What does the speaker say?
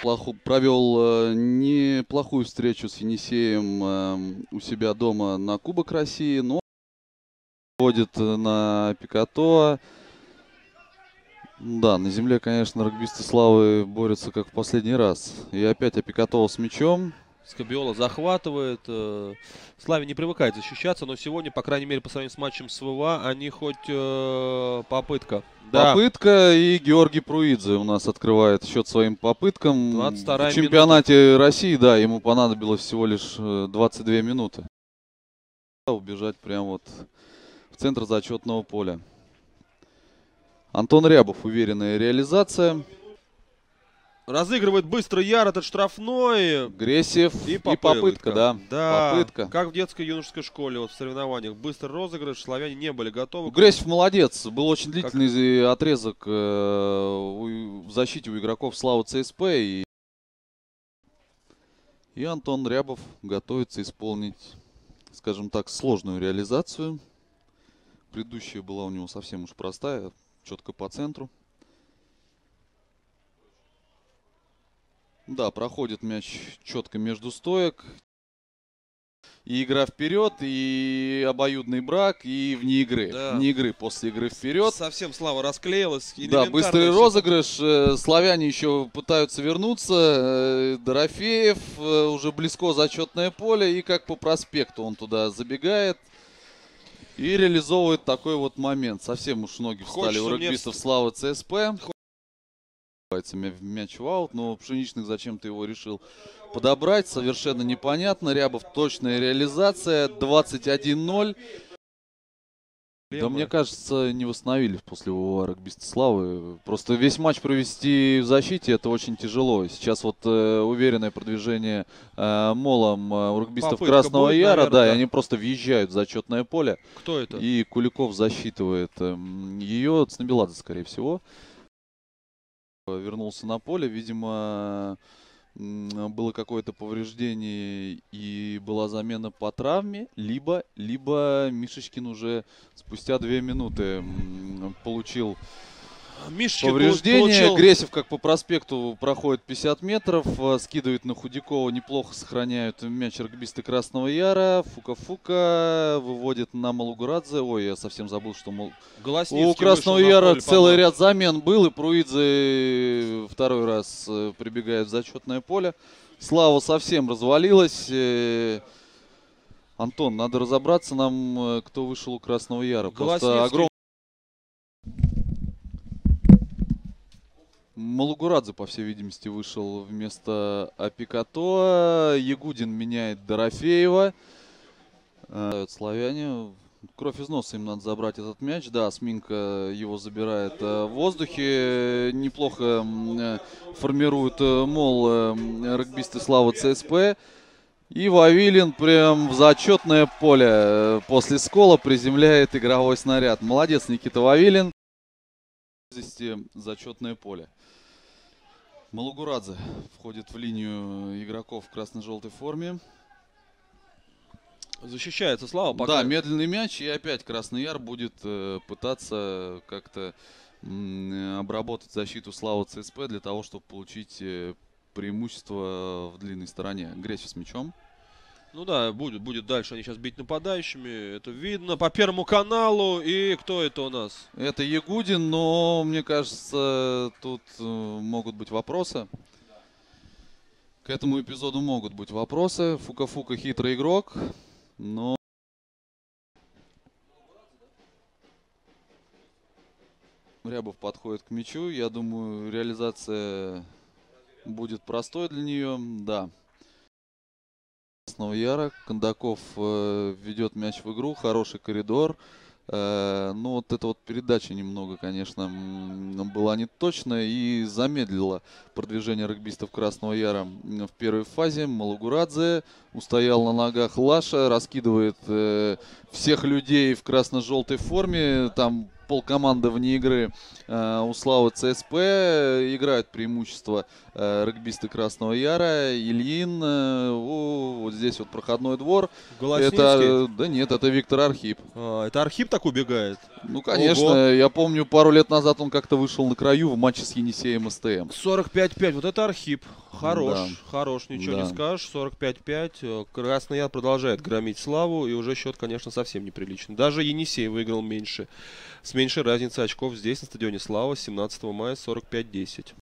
Провел неплохую встречу с Енисеем у себя дома на Кубок России, но ходит на Пикато. Да, на земле, конечно, регбисты Славы борются как в последний раз. И опять Опикатова с мячом. Скобиола захватывает. Славе не привыкает защищаться, но сегодня, по крайней мере, по сравнению с матчем с ВВА, они хоть попытка. Попытка, и Георгий Пруидзе у нас открывает счет своим попыткам. 22 в чемпионате России, да, ему понадобилось всего лишь 22 минуты. Убежать прямо вот в центр зачетного поля. Антон Рябов, уверенная реализация. Разыгрывает быстро Яр, этот штрафной. Гресев и попытка, да. Попытка. Как в детской юношеской школе, вот в соревнованиях. Быстрый розыгрыш, славяне не были готовы. Гресев молодец. Был очень длительный отрезок в защите у игроков Славы ЦСП. И Антон Рябов готовится исполнить, скажем так, сложную реализацию. Предыдущая была у него совсем уж простая, четко по центру. Да, проходит мяч четко между стоек. И игра вперед, и обоюдный брак, и вне игры. Да. Вне игры, после игры вперед. Совсем Слава расклеилась. Да, быстрый розыгрыш. Славяне еще пытаются вернуться. Дорофеев уже близко зачетное поле. И как по проспекту он туда забегает. И реализовывает такой вот момент. Совсем уж ноги встали у регбистов Славы ЦСП. Мяч в аут, но Пшеничных зачем-то его решил подобрать. Совершенно непонятно. Рябов точная реализация. 21-0. Да, мне кажется, не восстановились после ВВА регбисты Славы. Просто весь матч провести в защите — это очень тяжело. Сейчас вот уверенное продвижение молом у регбистов Красного Яра. Наверное, да, и они просто въезжают в зачетное поле. Кто это? И Куликов засчитывает ее. Цнабеладзе, скорее всего. Вернулся на поле, видимо, было какое-то повреждение и была замена по травме, либо Мишечкин уже спустя 2 минуты получил повреждение. Гресев, как по проспекту, проходит 50 метров, скидывает на Худякова, неплохо сохраняют мяч регбисты Красного Яра. Фука выводит на Малугурадзе. Ой, я совсем забыл, что у Красного Яра целый ряд замен был, и Пруидзе второй раз прибегает в зачетное поле. Слава совсем развалилась. Антон, надо разобраться нам, кто вышел у Красного Яра. Просто огромный. Малугурадзе, по всей видимости, вышел вместо Опикато. Ягудин меняет Дорофеева. Славяне. Кровь из носа им надо забрать этот мяч. Да, Сминка его забирает в воздухе. Неплохо формируют мол регбисты Славы ЦСП. И Вавилин прям в зачетное поле после скола приземляет игровой снаряд. Молодец, Никита Вавилин. Зачетное поле. Малугурадзе входит в линию игроков в красно-желтой форме. Защищается Слава пока. Да, медленный мяч, и опять Красный Яр будет пытаться как-то обработать защиту Славы ЦСП для того, чтобы получить преимущество в длинной стороне. Гресев с мячом. Ну да, будет дальше они сейчас бить нападающими. Это видно по Первому каналу. И кто это у нас? Это Ягудин, но мне кажется, тут могут быть вопросы. К этому эпизоду могут быть вопросы. Фука хитрый игрок, но Рябов подходит к мячу. Я думаю, реализация будет простой для нее. Да. Красного Яра. Кондаков ведет мяч в игру. Хороший коридор. Ну, вот эта вот передача немного, конечно, была неточная и замедлила продвижение регбистов Красного Яра в первой фазе. Малугурадзе устоял на ногах Лаша, раскидывает всех людей в красно-желтой форме. Там полкоманды вне игры у Славы ЦСП. Играют преимущество регбисты Красного Яра. Ильин. Вот здесь вот проходной двор. Голосницкий? Да нет, это Виктор Архип. Это Архип так убегает? Ну, конечно. Ого. Я помню, пару лет назад он как-то вышел на краю в матче с Енисеем СТМ. 45-5. Вот это Архип. Хорош, Да. хорош, ничего Да. не скажешь. 45-5. Красный Яр продолжает громить Славу. И уже счет, конечно, совсем неприличный. Даже Енисей выиграл меньше. С меньшей разницей очков здесь, на стадионе Слава, 17 мая, 45-10.